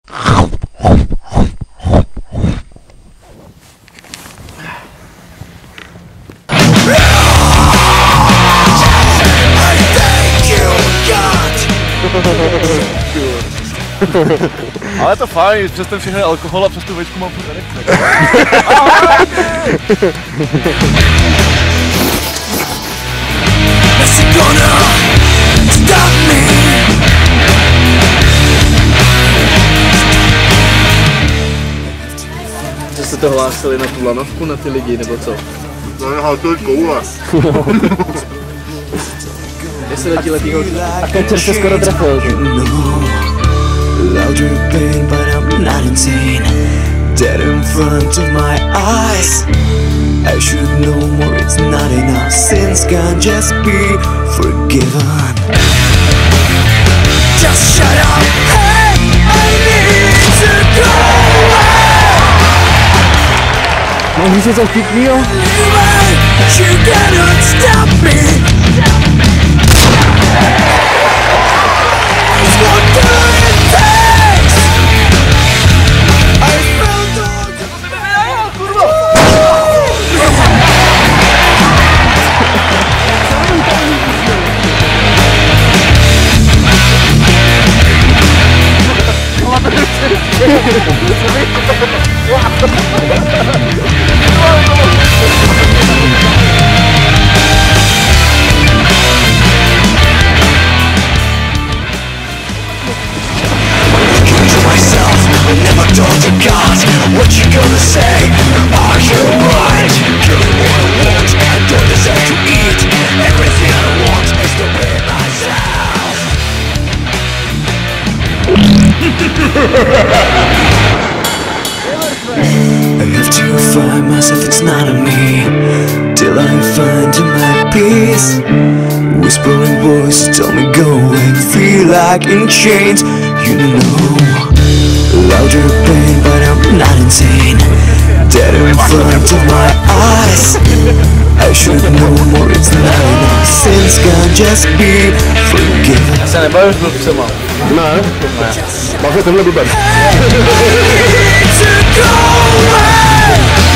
Ale to fajn, přes ten všechny alkohol a přes tu vejčku mám furt erekce. Že jste to hlásili na tu lanovku, na ty lidi, nebo co? No, to je koule. Jestli letí holky. A Kečer se skoro trefil. Louder pain, but I'm not insane. Dead in front of my eyes. I should know more, it's not enough. Sins can't just be forgiven. Just shut up, hey, I need to go away. Můžeš něco vtipnýho? You cannot stop me. It's what good it takes. I found all never told to God what you gonna say. Are you right? Killing what I want, I don't deserve to eat. Everything I want is to be myself. I have to find myself, it's not on me. Till I find my peace. Whispering voice tell me go and feel like in chains. You know. Louder pain, but I'm not insane. Dead in front of my eyes. I should know more, it's not enough. Sins can't just be forgiven. Se nebavíš s blbcema? Ne, máš tenhle blbec. To go away.